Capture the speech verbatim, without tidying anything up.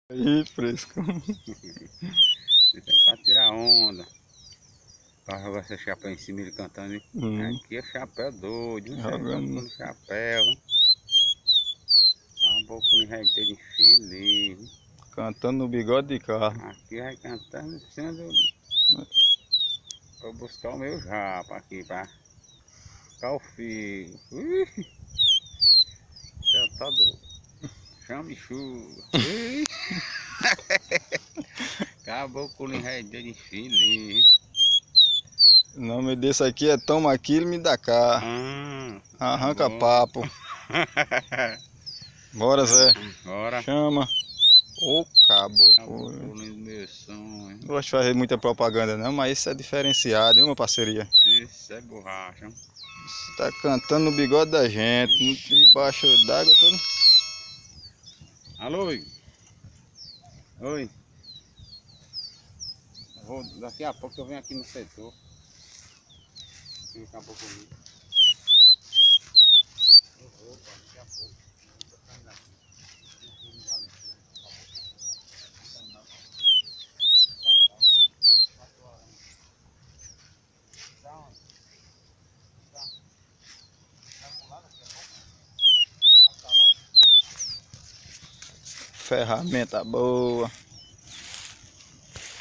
Aí, fresco. Isso é pra tirar onda. Pra jogar esse chapéu em cima ele cantando. Hum. Aqui é chapéu doido. Jogando. No chapéu. A boca no jeito dele feliz. Cantando no bigode de carro. Aqui vai cantando em cima do. Pra buscar o meu japa aqui pra buscar o filho. Ui. Isso é o tal do chame chuva. Acabou com o jeito dele feliz. O nome desse aqui é Toma Aquilo, Me Dá Cá. Ah, Arranca tá papo. Bora, Zé. Bora. Chama. Ô caboclo. Caboclo do meu sonho. Não gosto de fazer muita propaganda não, mas isso é diferenciado, viu, uma parceria? Isso é borracha. Você tá cantando no bigode da gente, no- debaixo d'água todo. Alô? Oi. Oi. Eu vou, daqui a pouco eu venho aqui no setor. Aqui acabou comigo. Eu vou, pá, daqui a pouco. Eu tô saindo daqui. Aqui no Valentina. Tá onde? Tá. Vai pular daqui a pouco? Tá, tá lá. Ferramenta boa.